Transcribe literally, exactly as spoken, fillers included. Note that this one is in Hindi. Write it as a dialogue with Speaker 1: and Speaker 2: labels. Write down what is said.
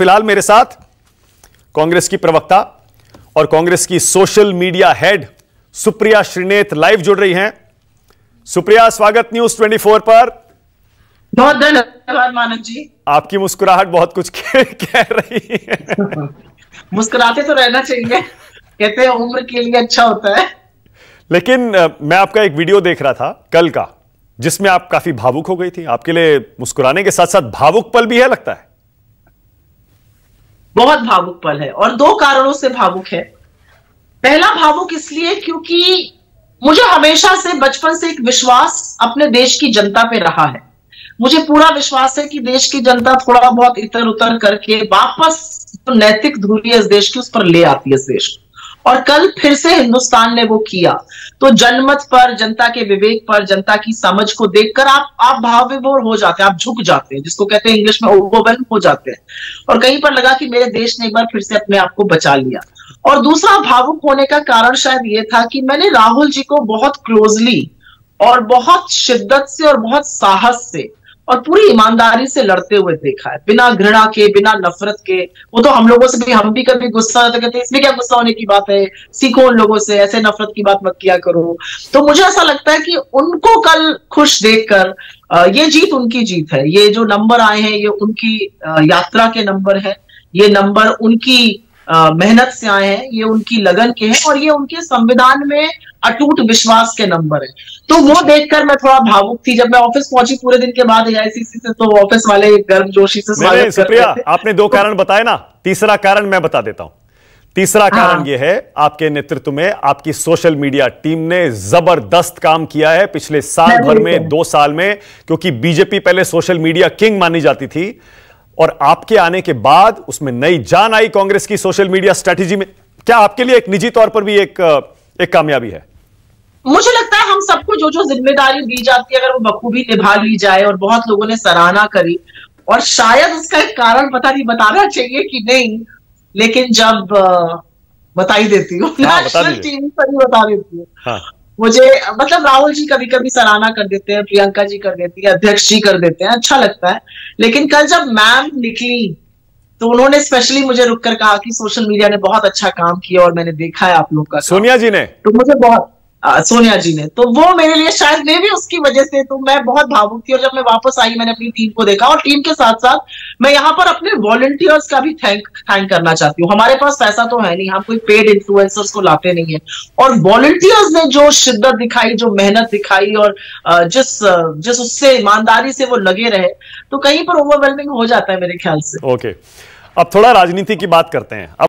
Speaker 1: फिलहाल मेरे साथ कांग्रेस की प्रवक्ता और कांग्रेस की social media head Supriya Shrinate live जुड़ रही हैं। सुप्रिया, स्वागत न्यूज चौबीस पर।
Speaker 2: बहुत धन्यवाद मानव जी।
Speaker 1: आपकी मुस्कुराहट बहुत कुछ कह रही है।
Speaker 2: मुस्कुराते तो रहना चाहिए, कहते हैं उम्र के लिए अच्छा होता है।
Speaker 1: लेकिन मैं आपका एक वीडियो देख रहा था कल का, जिसमें आप काफी भावुक हो गई थी। आपके लिए मुस्कुराने के साथ साथ भावुक पल भी है, लगता है।
Speaker 2: बहुत भावुक पल है और दो कारणों से भावुक है। पहला भावुक इसलिए क्योंकि मुझे हमेशा से बचपन से एक विश्वास अपने देश की जनता पे रहा है। मुझे पूरा विश्वास है कि देश की जनता थोड़ा बहुत इतर उतर करके वापस तो नैतिक धुरी इस देश की उस पर ले आती है इस देश को, और कल फिर से हिंदुस्तान ने वो किया। तो जनमत पर, जनता के विवेक पर, जनता की समझ को देखकर आप आप भाव विभोर हो जाते हैं, आप झुक जाते हैं, जिसको कहते हैं इंग्लिश में ओवरवेल्म हो जाते हैं। और कहीं पर लगा कि मेरे देश ने एक बार फिर से अपने आप को बचा लिया। और दूसरा भावुक होने का कारण शायद ये था कि मैंने राहुल जी को बहुत क्लोजली और बहुत शिद्दत से और बहुत साहस से और पूरी ईमानदारी से लड़ते हुए देखा है, बिना घृणा के, बिना नफरत के। वो तो हम लोगों से भी, हम भी कभी गुस्सा होते कहते हैं इसमें क्या गुस्सा होने की बात है, सीखो उन लोगों से, ऐसे नफरत की बात मत किया करो। तो मुझे ऐसा लगता है कि उनको कल खुश देखकर, ये जीत उनकी जीत है। ये जो नंबर आए हैं ये उनकी यात्रा के नंबर है, ये नंबर उनकी मेहनत से आए हैं, ये उनकी लगन के हैं, और ये उनके संविधान में अटूट विश्वास के नंबर है। तो वो देखकर मैं थोड़ा भावुक थी। जब मैं ऑफिस पहुंची पूरे दिन के बाद एआईसीसी से, तो ऑफिस वाले गर्मजोशी से स्वागत कर रहे थे।
Speaker 1: आपने दो कारण बताए ना, तीसरा कारण मैं बता देता हूं। तीसरा कारण हाँ। यह है, आपके नेतृत्व में आपकी सोशल मीडिया टीम ने जबरदस्त काम किया है पिछले साल भर में, दो साल में, क्योंकि बीजेपी पहले सोशल मीडिया किंग मानी जाती थी, और आपके आने के बाद उसमें नई जान आई कांग्रेस की सोशल मीडिया स्ट्रेटेजी में। क्या आपके लिए एक निजी तौर पर भी एक एक कामयाबी है?
Speaker 2: मुझे लगता है हम सबको जो जो जिम्मेदारी दी जाती है, अगर वो बखूबी निभा ली जाए, और बहुत लोगों ने सराहना करी, और शायद उसका एक कारण पता नहीं बताना चाहिए कि नहीं, लेकिन जब बता ही देती हूँ, नेशनल टीवी पर ही बता देती हूँ। हाँ। मुझे मतलब राहुल जी कभी कभी सराहना कर देते हैं, प्रियंका जी कर देती है, अध्यक्ष जी कर देते हैं, अच्छा लगता है। लेकिन कल जब मैम निकली तो उन्होंने स्पेशली मुझे रुक कर कहा कि सोशल मीडिया ने बहुत अच्छा काम किया और मैंने देखा है आप लोग का।
Speaker 1: सोनिया जी ने,
Speaker 2: तो मुझे बहुत आ, सोनिया जी ने, तो वो मेरे लिए शायद मे भी उसकी वजह से, तो मैं बहुत भावुक थी। और जब मैं वापस आई मैंने अपनी टीम को देखा, और टीम के साथ साथ मैं यहाँ पर अपने वॉलंटियर्स का भी थैंक थैंक करना चाहती हूँ। हमारे पास पैसा तो है नहीं, हम कोई पेड इन्फ्लुएंसर्स को लाते नहीं है, और वॉलंटियर्स ने जो शिद्दत दिखाई, जो मेहनत दिखाई, और जिस जिस उससे ईमानदारी से वो लगे रहे, तो कहीं पर ओवरवेलमिंग हो जाता है मेरे ख्याल से।
Speaker 1: ओके, अब थोड़ा राजनीति की बात करते हैं। अब